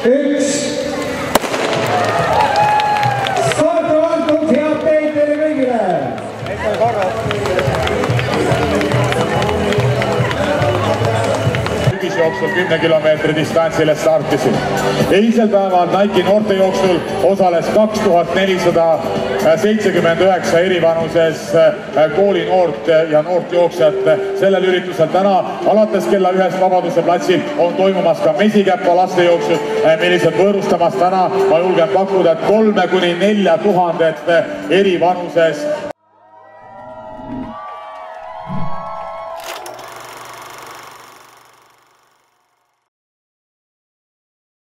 1. Starti antud, head teid teile kõigile! Jooksul 10 kilomeetri distantsile startisid. Eilsel päeval Nike'i noortejooksul osales 2479 erivanuses koolinoort ja noort jooksjat. Sellel üritusel täna alates kella 1 Vabaduse platsil on toimumas ka Mesikäpa lastejooksud, millised võõrustamas täna, ma julgen pakkuda, 3000–4000 erivanuses